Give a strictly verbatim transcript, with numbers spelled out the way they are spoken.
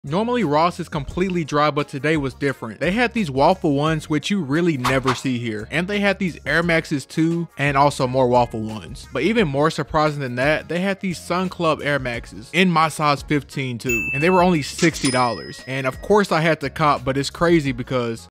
Normally Ross is completely dry, but today was different. They had these waffle ones, which you really never see here. And they had these Air Maxes too, and also more waffle ones. But even more surprising than that, they had these Sun Club Air Maxes in my size fifteen too. And they were only sixty dollars. And of course I had to cop, but it's crazy because